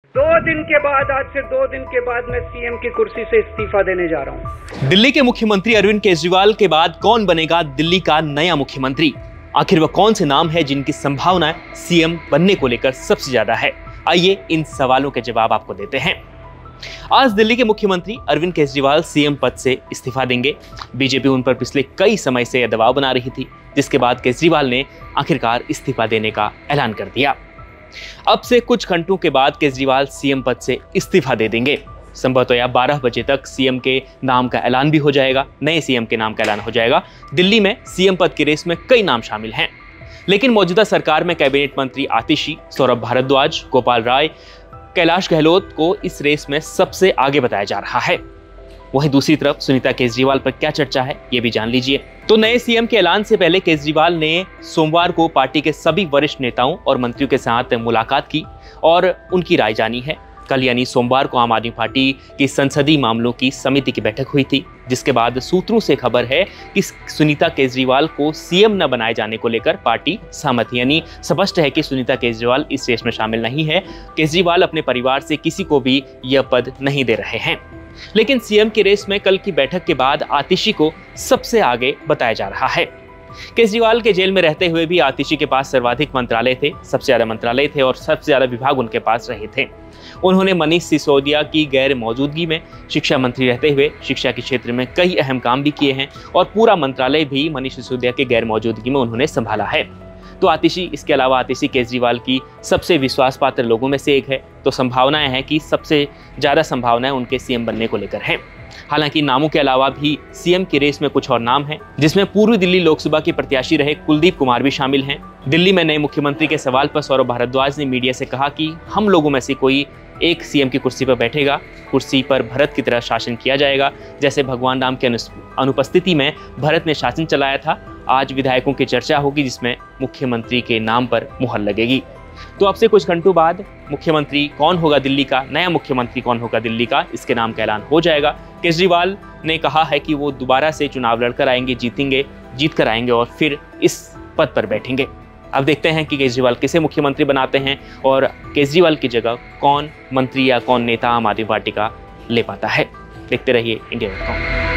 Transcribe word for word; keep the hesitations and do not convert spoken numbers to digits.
दो दिन के बाद, आज से दो दिन के बाद मैं सीएम की कुर्सी से इस्तीफा देने जा रहा हूं। दिल्ली के मुख्यमंत्री अरविंद केजरीवाल के बाद कौन बनेगा दिल्ली का नया मुख्यमंत्री? आखिर वह कौन से नाम है जिनकी संभावना सीएम बनने को लेकर सबसे ज्यादा है? आइए इन सवालों के जवाब आपको देते हैं। आज दिल्ली के मुख्यमंत्री अरविंद केजरीवाल सीएम पद से इस्तीफा देंगे। बीजेपी उन पर पिछले कई समय से दबाव बना रही थी, जिसके बाद केजरीवाल ने आखिरकार इस्तीफा देने का ऐलान कर दिया। अब से कुछ घंटों के बाद केजरीवाल सीएम पद से इस्तीफा दे देंगे। संभवतः या बारह बजे तक सीएम के नाम का ऐलान भी हो जाएगा, नए सीएम के नाम का ऐलान हो जाएगा। दिल्ली में सीएम पद की रेस में कई नाम शामिल हैं, लेकिन मौजूदा सरकार में कैबिनेट मंत्री आतिशी, सौरभ भारद्वाज, गोपाल राय, कैलाश गहलोत को इस रेस में सबसे आगे बताया जा रहा है। वहीं दूसरी तरफ सुनीता केजरीवाल पर क्या चर्चा है, ये भी जान लीजिए। तो नए सीएम के ऐलान से पहले केजरीवाल ने सोमवार को पार्टी के सभी वरिष्ठ नेताओं और मंत्रियों के साथ मुलाकात की और उनकी राय जानी है। कल यानी सोमवार को आम आदमी पार्टी की संसदीय मामलों की समिति की बैठक हुई थी, जिसके बाद सूत्रों से खबर है कि सुनीता केजरीवाल को सीएम न बनाए जाने को लेकर पार्टी सहमत, यानी स्पष्ट है कि सुनीता केजरीवाल इस रेस में शामिल नहीं है। केजरीवाल अपने परिवार से किसी को भी यह पद नहीं दे रहे हैं। लेकिन सीएम की रेस में कल की बैठक के बाद आतिशी को सबसे आगे बताया जा रहा है। केजरीवाल के जेल में रहते हुए भी आतिशी के पास सर्वाधिक मंत्रालय थे, सबसे ज्यादा मंत्रालय थे और सबसे ज्यादा विभाग उनके पास रहे थे। उन्होंने मनीष सिसोदिया की गैर मौजूदगी में शिक्षा मंत्री रहते हुए शिक्षा के क्षेत्र में कई अहम काम भी किए हैं और पूरा मंत्रालय भी मनीष सिसोदिया के गैर मौजूदगी में उन्होंने संभाला है। तो आतिशी, इसके अलावा आतिशी केजरीवाल की सबसे विश्वास पात्र लोगों में से एक है, तो संभावनाएं हैं कि सबसे ज्यादा संभावनाएं उनके सीएम बनने को लेकर हैं। हालांकि नामों के अलावा भी सीएम की रेस में कुछ और नाम हैं, जिसमें पूर्वी दिल्ली लोकसभा के प्रत्याशी रहे कुलदीप कुमार भी शामिल हैं। दिल्ली में नए मुख्यमंत्री के सवाल पर सौरभ भारद्वाज ने मीडिया से कहा कि हम लोगों में से कोई एक सीएम की कुर्सी पर बैठेगा, कुर्सी पर भरत की तरह शासन किया जाएगा। जैसे भगवान राम के अनुपस्थिति में भरत ने शासन चलाया था, आज विधायकों की चर्चा होगी जिसमें मुख्यमंत्री के नाम पर मुहर लगेगी। तो अब से कुछ घंटों बाद मुख्यमंत्री कौन होगा दिल्ली का, नया मुख्यमंत्री कौन होगा दिल्ली का, इसके नाम का ऐलान हो जाएगा। केजरीवाल ने कहा है कि वो दोबारा से चुनाव लड़कर आएंगे, जीतेंगे, जीत कर आएंगे और फिर इस पद पर बैठेंगे। अब देखते हैं कि केजरीवाल किसे मुख्यमंत्री बनाते हैं और केजरीवाल की जगह कौन मंत्री या कौन नेता आम आदमी पार्टी का ले पाता है। देखते रहिए इंडिया डॉट कॉम।